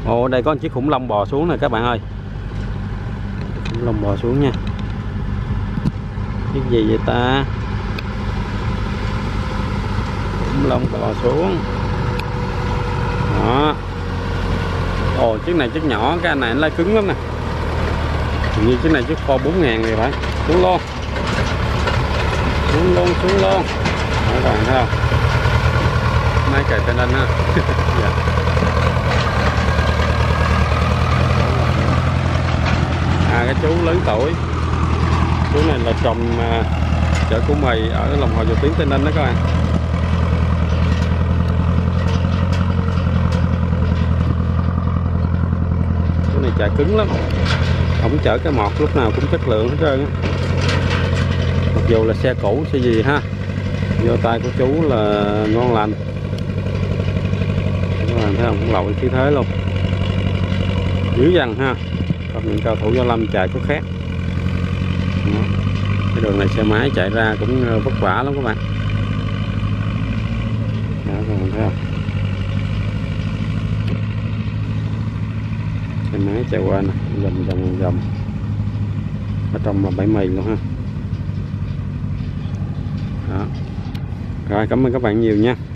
Ồ, đây có một chiếc khủng long bò xuống nè các bạn ơi. Khủng long bò xuống nha. Chiếc gì vậy ta? Khủng long bò xuống. Đó. Ồ, chiếc này chiếc nhỏ, cái anh này anh lái cứng lắm nè. Hình như chiếc này chiếc kho 4.000 thì phải. Xuống luôn. Xuống luôn, xuống luôn. Đó, các bạn thấy không? Máy cày tên anh ha. Dạ. Cái chú lớn tuổi. Chú này là trồng chợ Củ Mì ở lòng hồ Dầu Tiếng Tây Ninh đó các bạn. Chú này chạy cứng lắm, không chở cái mọt lúc nào cũng chất lượng hết trơn á. Mặc dù là xe cũ xe gì ha, vô tay của chú là ngon lành. Các bạn thấy không, cũng lội khí thế luôn, dữ dằn ha. Còn những cao thủ Võ Lâm chạy có khác. Cái đường này xe máy chạy ra cũng vất vả lắm các bạn. Đó, các bạn thấy không? Xe máy chạy qua nè, vòng ở trong là bãi mì luôn ha. Đó. Rồi, cảm ơn các bạn nhiều nha.